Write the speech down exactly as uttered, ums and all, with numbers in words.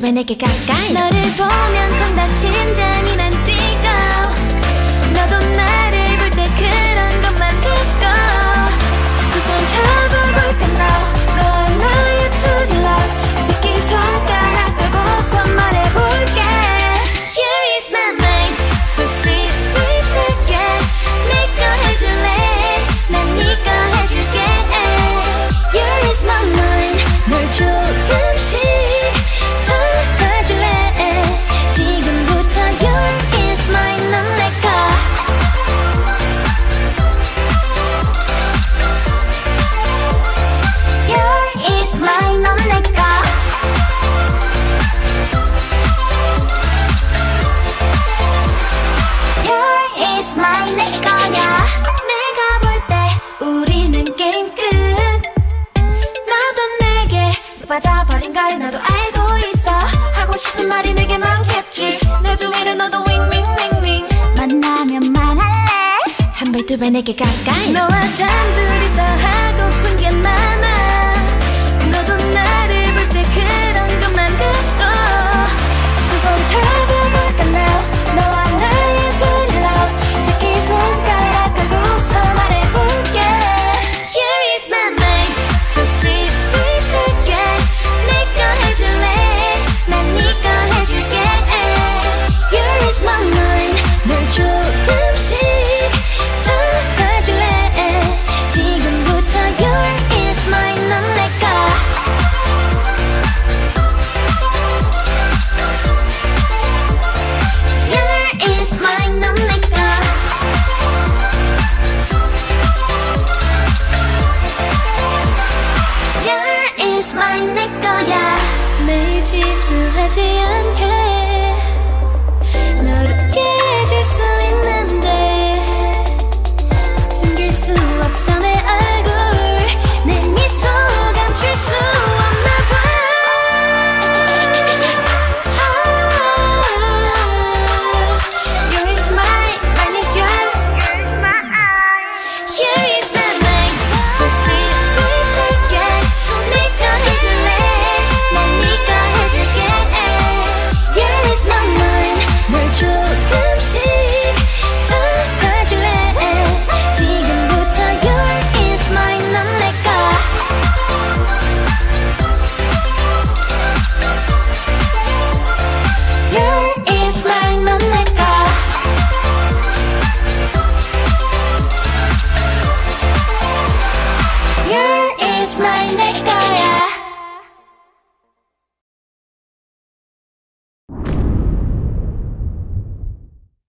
배 내게 가까이 너를 보면 콩닥 심장이 난 뛰고 너도 나를 볼 때 그런 것만 듣고 두 손 잡아볼까 now 너와 나의 둘이 love 새끼손가락 들고서 말해볼게 Here is my mind so sweet sweet하게 네 거 해줄래 난 네 거 해줄게 Here is my mind 널 조금씩 더 봐줄래 지금부터 Your is mine 넌 내 거 Your is mine 넌 내 거 Your is mine 내 거야 내가 볼 때 우리는 게임 끝 너도 내게 빠져버린 걸 너도 알고 있어 하고 싶은 말이 내게 많겠지 내 주위를 너도 윙윙윙윙 만나면 말할래 한 배 두 배 내게 가까이 너와 단둘이서 하고픈 게 많아 너도 나를 볼 때 그런 것만 듣고 두 손 잡아볼까 now 너와 나의 둘이 love 새끼손가락 걸고서 말해볼게 Here is my mind so sweet sweet하게 네 거 해줄래 난 네 거 해줄게 Here is my mind 널 조금씩 더 봐줄래 지금부터 Your is mine 넌 내 거 Your is mine 넌 내 거 Your is mine 내 거야 매일 지루하지 않게 널 웃게 해줄 수 있는데 숨길 수 없어 내 얼굴 내 미소 감출 수 없나 봐 Yours is mine, mine is yours Here is my mind so sweet sweet하게 네 거 해줄래 난 네 거 해줄게 Here is my mind 널 조금씩 더 봐줄래 지금부터 Your is mine 넌 내 거 Your is mine 넌 내 거 Your is mine 내 거